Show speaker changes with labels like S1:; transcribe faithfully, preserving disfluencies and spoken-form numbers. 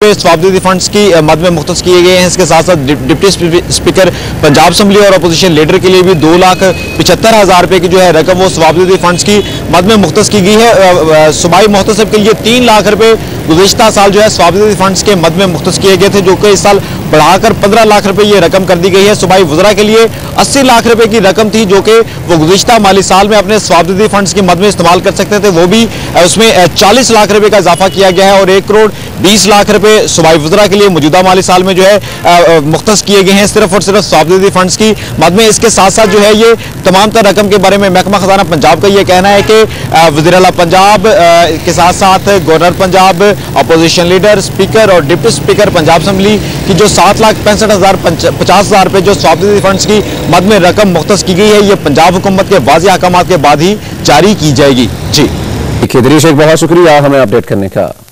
S1: रुपए स्वावलंबी फंड्स की मद में मुख्तस किए गए हैं। इसके साथ साथ डिप्टी स्पीकर पंजाब असेंबली और अपोजिशन लीडर के लिए भी दो लाख पिछहत्तर हजार रुपए की जो है रकम वो स्वावलंबी फंड्स की मद में मुख्तस की गई है। सूबाई मोहतसब के लिए तीन लाख रुपए गुज़िश्ता साल जो है स्वावलंबी फंड्स के मद में मुख्तस किए गए थे, जो कि इस साल बढ़ाकर पंद्रह लाख रुपए ये रकम कर दी गई है। सूबाई वज़रा के लिए अस्सी लाख रुपए की रकम थी, जो कि वो गुज़िश्ता माली साल में अपने स्वावलंबी फंड्स की मद में इस्तेमाल कर सकते थे, वो भी उसमें चालीस लाख रुपए का इजाफा किया गया है और एक करोड़ बीस लाख रुपए सूबाई वज़रा के लिए मौजूदा माली साल में जो है मुख्तस किए गए हैं सिर्फ और सिर्फ स्वावलंबी फंड्स की मद में। इसके साथ साथ जो है ये तमाम तर रकम के बारे में महकमा खजाना पंजाब का ये कहना है कि वज़ीर आला पंजाब के साथ साथ governor Punjab, opposition leader, speaker और डिप्टी स्पीकर पंजाब असेंबली की जो सात लाख पैंसठ हजार पचास हजार रुपए जो स्वावलंबी फंड्स की मद में रकम मुख्तस की गई है, ये पंजाब हुकूमत के वाज़ेह अहकामात के बाद ही जारी की जाएगी। जी
S2: देखिए दरीश, एक बहुत शुक्रिया हमें अपडेट करने का।